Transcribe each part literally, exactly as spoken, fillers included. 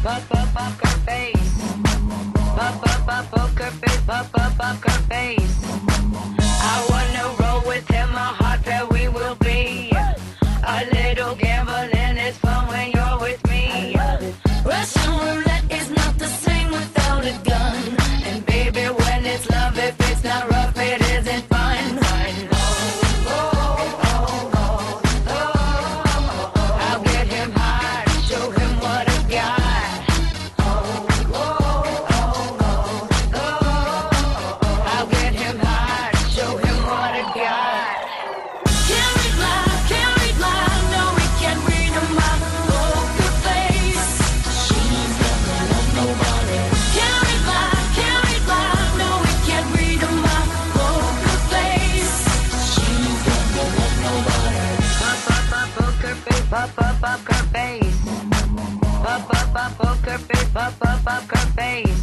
Pop up poker face. Pop up pop poker face. Pop up poker face. I wanna roll with him. My heart that we will be. A little gambling is fun when you're with me. Russian roulette is not the same without a gun. And baby, when it's love, if it's not rough, it isn't fun. I'll get him high, show him what I got. I'll get him high, show him what I got. Can't read my, can't read my, no, we can't read my poker face. She's never loved nobody. Can't read my, can't read my, no, we can't read my poker face. She's never loved nobody. Pop up pop poker face, pop up poker face. Pop up pop poker face, pop up poker face.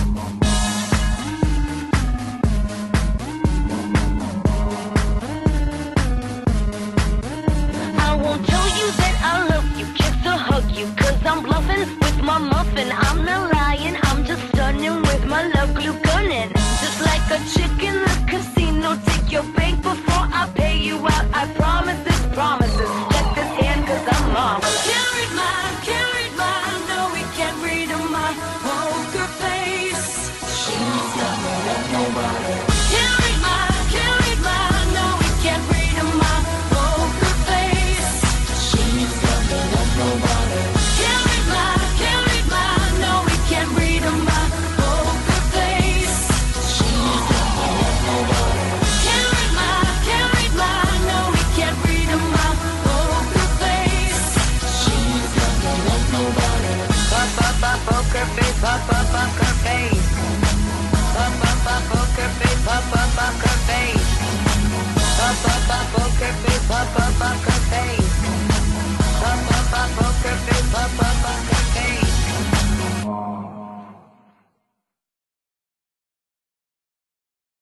I won't tell you that I love you, kiss or hug you, cause I'm bluffing with my muffin. I'm not lying, I'm just stunning with my love glue gunning. Just like a chick in the casino, take your bank before I pay you out. I promise this promises, check this hand cause I'm marvelous. Can't read my, can't read my, no we can't read my poker face. She's never loved nobody. Can't read my, can't read my, no we can't read my poker face. She's never loved nobody. Can't read my, can't read my, no we can't read my poker face. She's never loved nobody. Can't read my, can't read my, no we can't read my poker face. She's never loved nobody. Pop up pop poker face, pop up poker face. Pop up pop poker face, pop up poker face. Pop up pop poker face, pop up poker face.